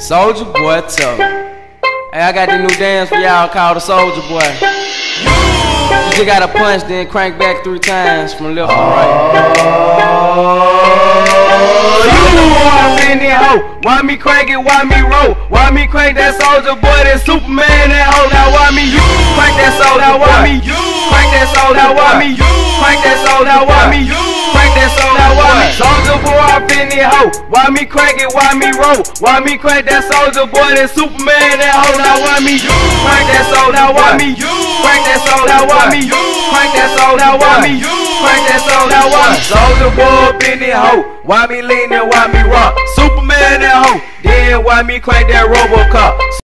Soldier Boy tough. Hey, I got this new dance for y'all called the Soldier Boy. You just gotta punch, then crank back 3 times from left to right. I'm in that hoe. Why me crank it? Why me roll? Why me crank that Soldier Boy? That Superman, that hoe. Now why me you crank that Soldier? Now why me you crank that Soldier? Now why me you crank that Soldier? Now why me you crank that Soldier? Now why me Soldier Boy up in that hoe? Why me crank it? Why me roll? Why me crank that Soldier Boy? That Superman, that hoe. Now why me you crank that Soldier? Now why me you crank that Soldier? Now why me you crank that Soldier? Now why me you crank that Soldier? Now why me Soldier Boy up in that hoe? Why me lean and why me rock? Superman that hoe. Then why me crank that Robocop?